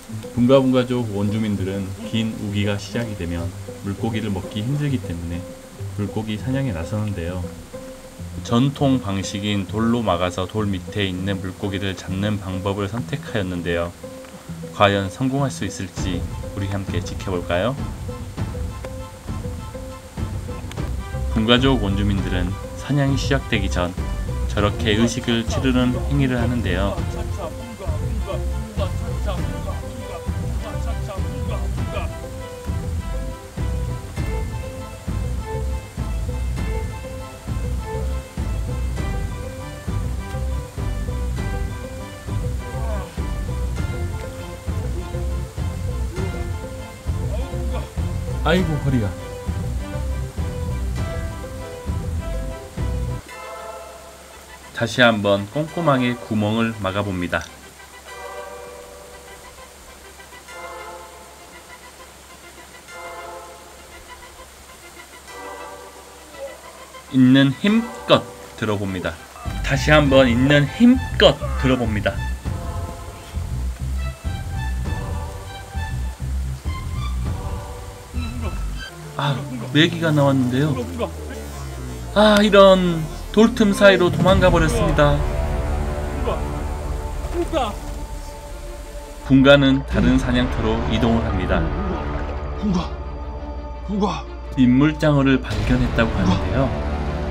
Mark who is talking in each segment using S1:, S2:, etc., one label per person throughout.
S1: 붕가붕가족 원주민들은 긴 우기가 시작이 되면 물고기를 먹기 힘들기 때문에 물고기 사냥에 나서는데요. 전통 방식인 돌로 막아서 돌 밑에 있는 물고기를 잡는 방법을 선택하였는데요. 과연 성공할 수 있을지 우리 함께 지켜볼까요? 붕가족 원주민들은 사냥이 시작되기 전 저렇게 의식을 치르는 행위를 하는데요. 아이고 허리야. 다시 한번 꼼꼼하게 구멍을 막아봅니다. 있는 힘껏 들어봅니다. 다시 한번 있는 힘껏 들어봅니다. 메기가 나왔는데요. 이런 돌틈 사이로 도망가 버렸습니다. 붕가는 다른 사냥터로 이동을 합니다. 민물장어를 발견했다고 하는데요.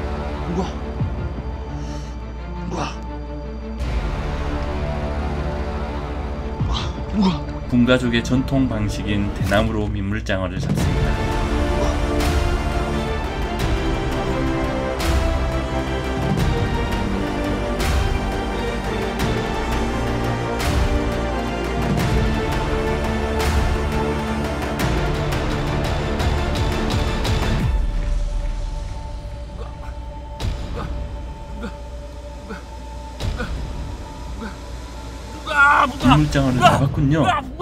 S1: 붕가족의 전통 방식인 대나무로 민물장어를 잡습니다. 민물장어를 잡았군요.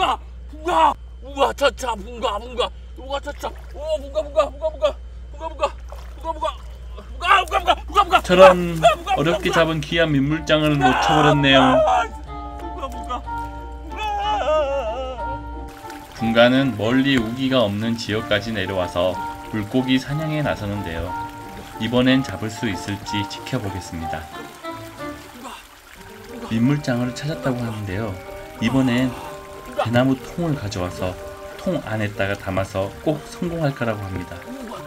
S2: 차차 붕가 차차
S1: 저런 어렵게 잡은 귀한 민물장어를 놓쳐버렸네요. 붕가는 멀리 우기가 없는 지역까지 내려와서 물고기 사냥에 나서는데요. 이번엔 잡을 수 있을지 지켜보겠습니다. 민물장어를 찾았다고 하는데요. 이번엔 대나무 통을 가져와서 통 안에다가 담아서 꼭 성공할 거라고 합니다.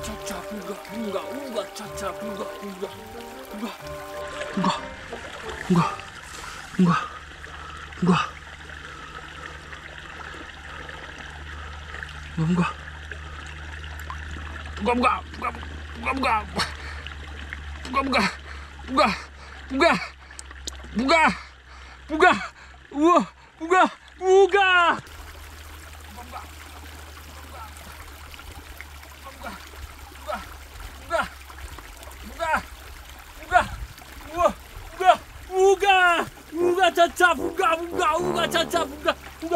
S2: 차차 붕가 차차 붕가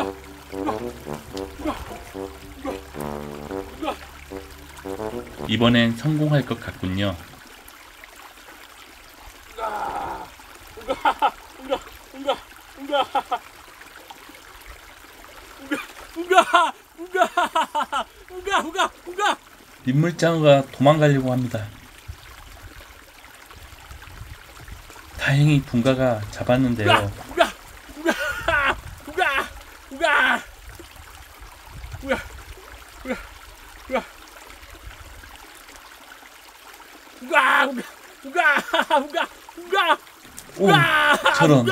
S1: 이번엔 성공할 것 같군요. 민물장어가 도망가려고 합니다. 다행히 붕가가 잡았는데요. 오, 저런.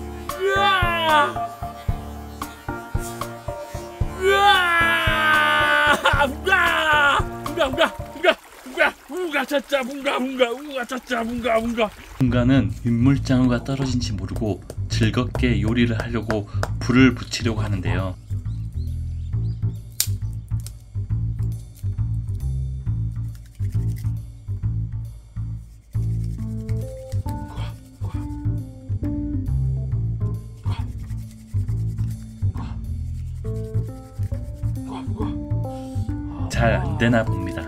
S1: 붕가는 민물장어가 떨어진지 모르고 즐겁게 요리를 하려고 불을 붙이려고 하는데요. 잘 안되나 봅니다.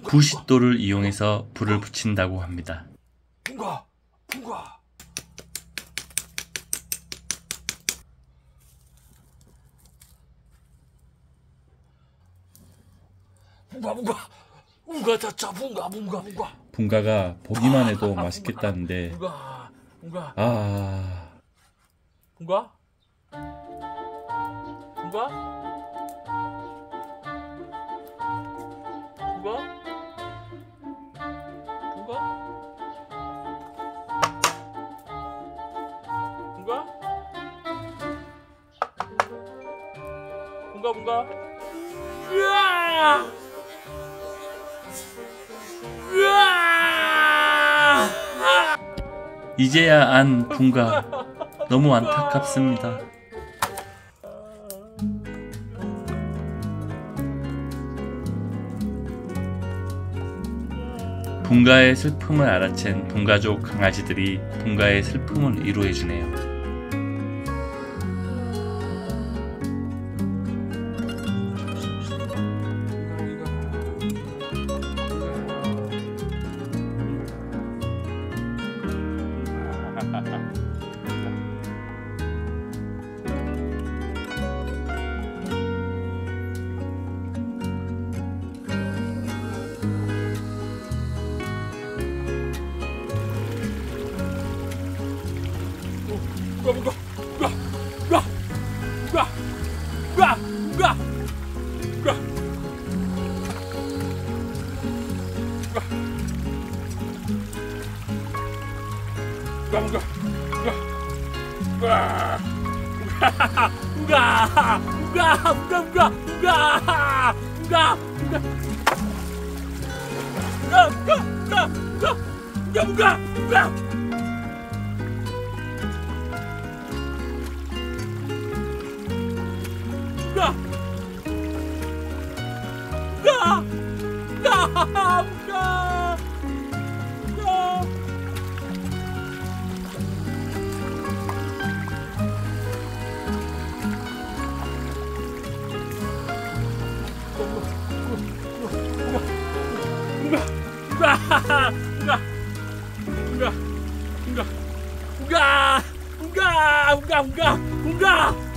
S1: 부싯돌을 이용해서 불을 붙인다고 합니다.
S2: 붕가 붕가 붕가 우가차차 붕가
S1: 붕가가 보기만 해도 맛있겠다는데
S2: 붕가
S1: 아...
S2: 붕가 으아!
S1: 이제야 안 붕가 너무 안타깝습니다. 붕가의 슬픔을 알아챈 붕가족 강아지들이 붕가의 슬픔을 위로해주네요.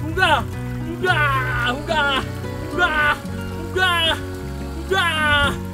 S2: 붕가